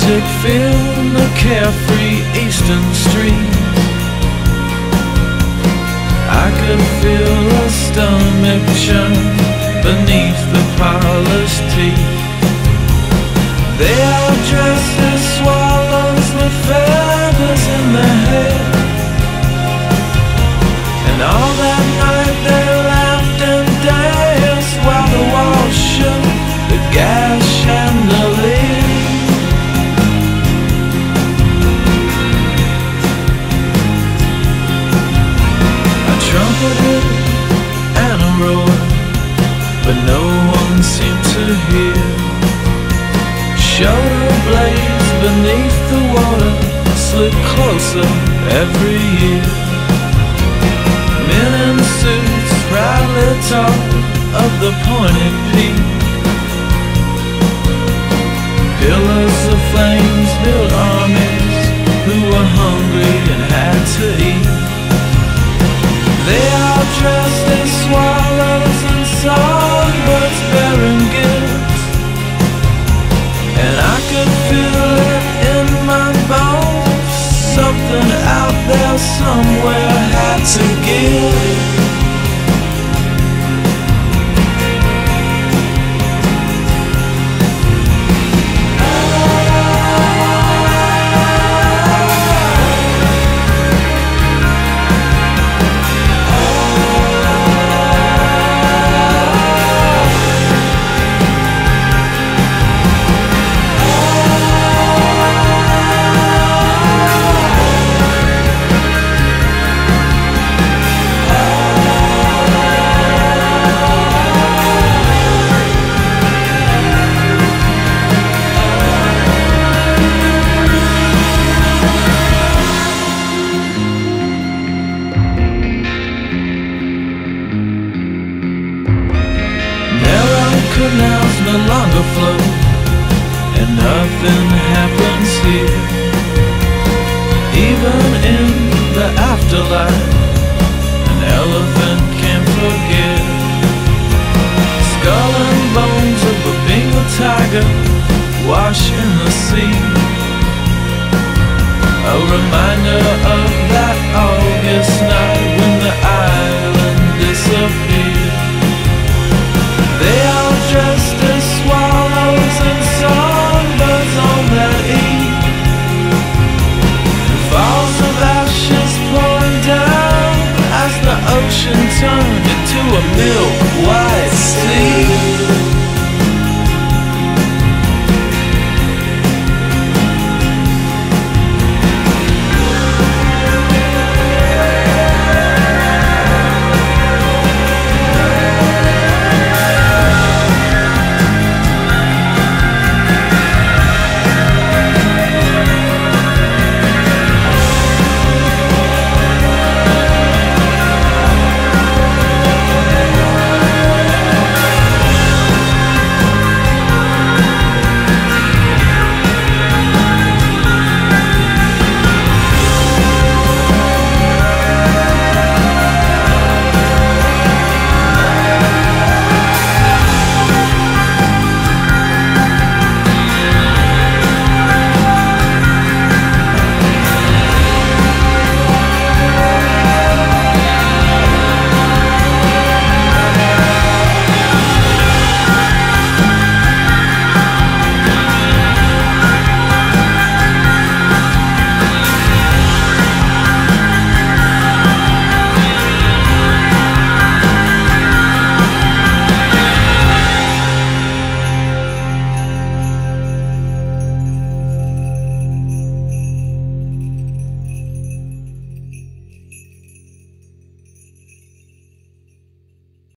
music filled the carefree eastern streets. I could feel a stomach churn beneath the polished teeth. They are dressed as swallows with feathers in their hair, and all that night they laughed and danced while the walls shook the gas chandelier. I trumpeted and I roared, but no one seemed to hear. Shoulder blades beneath the water slid closer every year. Men in suits proudly talk of the pointed peak. Pillars of flames built armies who were hungry and had to eat. They are dressed as swallows and songbirds bearing gifts, and I could feel it in my bones. Something out there somewhere had to give. Canals no longer flow, and nothing happens here. Even in the afterlife, an elephant can't forget. Skull and bones of a Bengal tiger wash in the sea, a reminder of that August night when the island disappeared. They are dressed as swallows and songbirds on their eve. Falls of ashes pouring down as the ocean turned into a milk white